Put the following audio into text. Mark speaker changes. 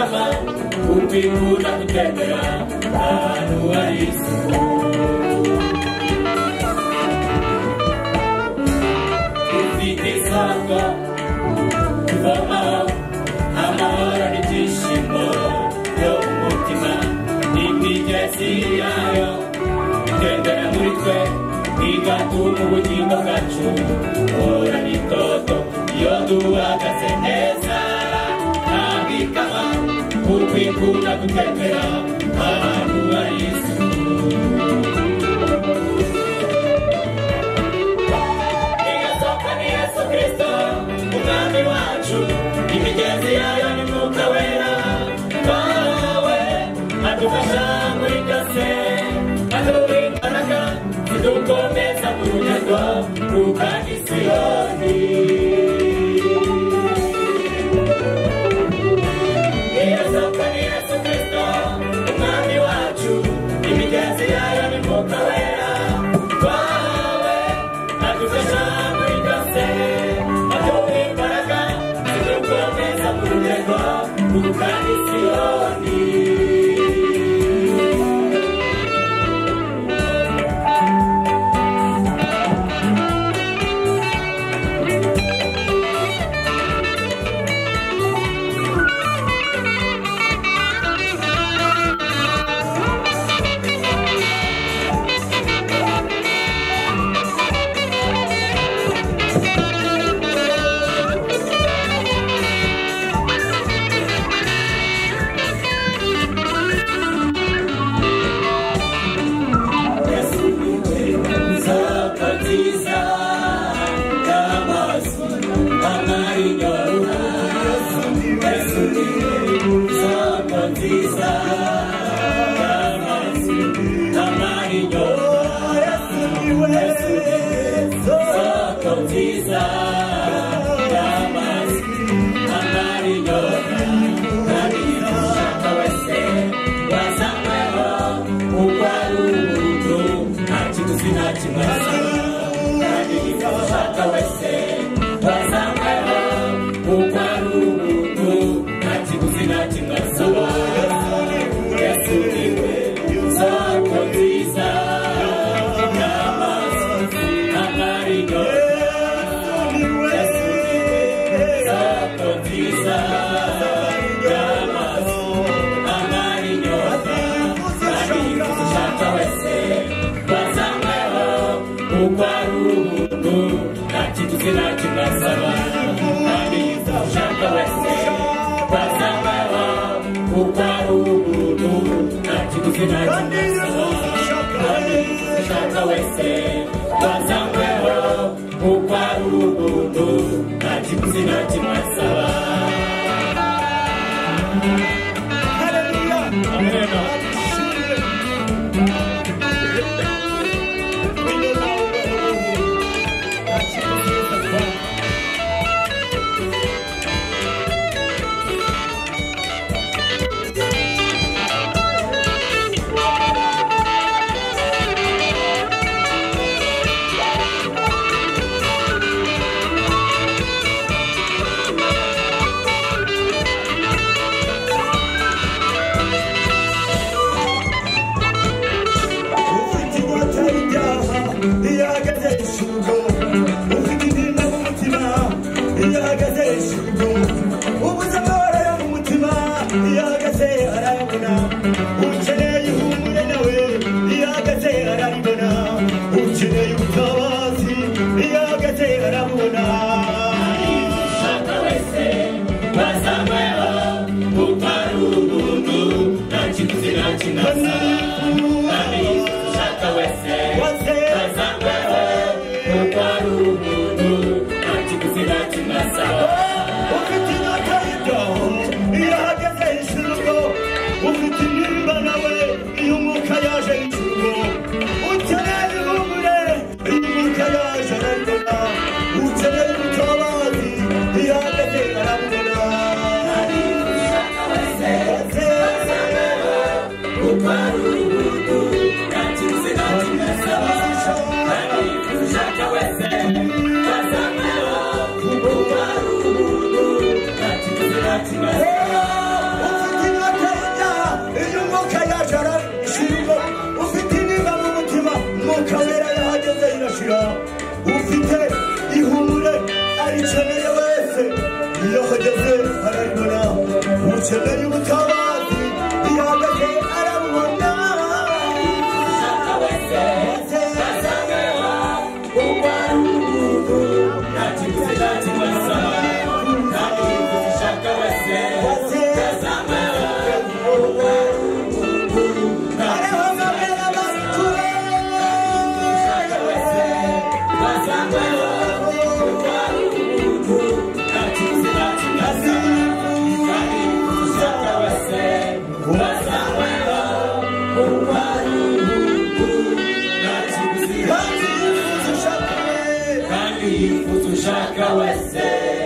Speaker 1: kama upikunda kutembera ahantu hari isuku. Ufite isoko kuvoma amahoro n'ibyishimo byo mu mutima n'imigezi yayo itembera muri twe igatuma ubugingo bwacu buhora n'itoto iyo duhagaze neza. Kandi kama upikunda kutembera ahantu hari isuku. Iyo soko ni Yesu Kristo umwami wacu, imigezi yayo ni Mwuka Wera wawe adufasha muri byose, aduha imbaraga zidukomeza mu rugendo rugana i Siyoni. Iyo soko ni Yesu Kristo umwami wacu, imigezi yayo ni Mwuka Wera wawe adufasha muri byose, aduha imbaraga zidukomeza mu rugendo rugana i Siyoni.
Speaker 2: What's ufite ihumure arikeneye wese iyo hageze arabibona ukeneye ubutabazi iyo hageze arabubona
Speaker 1: ushaka wese asangeho kuko ari umuntu nta kiguzi nta kimusaba kandi yifuza ushaka wese asangeho kuko ari umuntu nta kiguzi ushaka wese asangeho kuko ari umuntu nta kiguzi nta kimusaba kandi yifuza ushaka wese asangeho kuko ari umuntu nta kiguzi kandi yifuza ushaka wese